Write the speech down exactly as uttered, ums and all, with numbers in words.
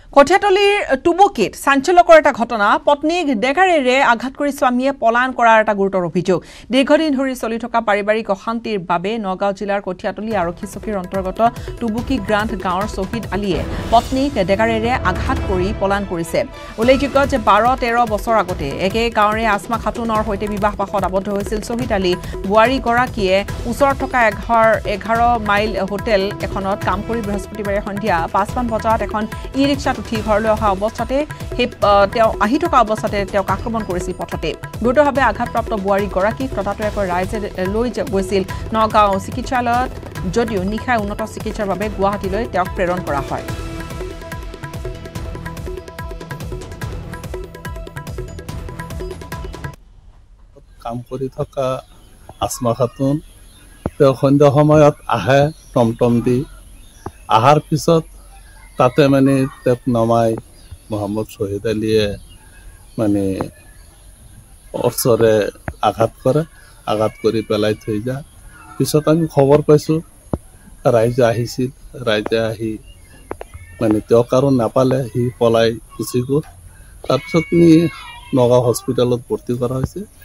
Kathiatoliৰ টুবুকিত চাঞ্চল্যকৰ এটা ঘটনা পত্নীক ডেগাৰেৰে আঘাত কৰি স্বামীয়ে পলায়ন কৰাৰ এটা গুৰুতৰ অভিযোগ দীৰ্ঘদিন ধৰি চলি থকা পাৰিবাৰিক অশান্তিৰ বাবে নগাঁও জিলাৰ কঠিয়াতলি আৰক্ষী চকীৰ অন্তৰ্গত টুবুকি গ্ৰান্ট গাঁৱৰ শহীদ আলীয়ে পত্নীক ডেগাৰেৰে আঘাত কৰি পলায়ন কৰিছে উল্লেখযোগ্য যে বাৰ তেৰ বছৰ আগতে একে গাঁৱৰে আসমা খাতুনৰ সৈতে বিবাহ পাশত আবদ্ধ হৈছিল শহীদ আলী বুৱাৰী গৰাকীয়ে ওচৰত থকা এঘাৰ মাইল হোটেল এখনত কাম কৰি বৃহস্পতিবাৰে সন্ধিয়া পাঁচমান বজাত এখন ই ৰিক্সা উঠি ঘৰলৈ অহা অৱস্থাতে তেওঁ আহি থকা অৱস্থাতে তেওঁক আক্ৰমণ কৰিছিল পথতে গুৰুতৰভাৱে আঘাতপ্ৰাপ্ত বুৱাৰী গৰাকীক ততাতৈয়াকৈ ৰাইজে লৈ গৈছিল নগাঁও চিকিৎসালয়ত যদিও নিশাই উন্নত চিকিৎসাৰ বাবে গুৱাহাটীলৈ তেওঁক প্ৰেৰণ কৰা হয় কাম কৰি থকা আসমা খাতুন তেওঁ সন্ধ্যা সময়ত আহে টমটম দি আহাৰ পিছত তাতে মানে তেওঁক নমাই মোহাম্মদ শহীদ আলীয়ে মানে অৰ্চৰে আঘাত কৰে আঘাত কৰি পেলাই থৈ যায় পিছত আমি খবৰ পাইছোঁ ৰাইজে আহিছিল ৰাইজে আহি মানে তেওঁক আৰু নাপালে সি পলাই গুচি গ'ল তাৰপিছত নি নগাঁও হস্পিটেলত ভৰ্তি কৰা হৈছে